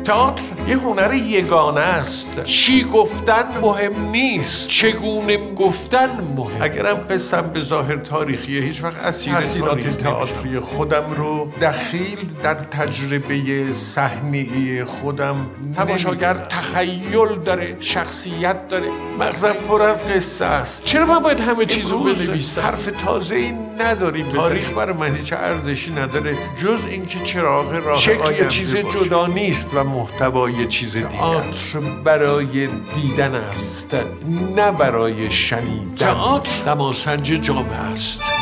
تئاتر یه هنر یگانه است. چی گفتن مهم نیست، چگونه گفتن مهم. اگرم قصم به ظاهر تاریخیه، هیچ وقت تاثیرات تئاتری خودم رو دخیل در تجربه صحنه‌ای خودم تماشاگر تخیل داره، شخصیت داره، مغزم پر از قصه است. چرا من باید همه چیزو بنویسم؟ حرف تازه‌ای نداریم. تاریخ برای من هیچ ارزشی نداره جز اینکه چراغ راه شکل یه چیز باشه. جدا نیست و محتوای چیز دیگه. تئاتر برای دیدن است، نه برای شنیدن. تئاتر دماسنج جامعه است.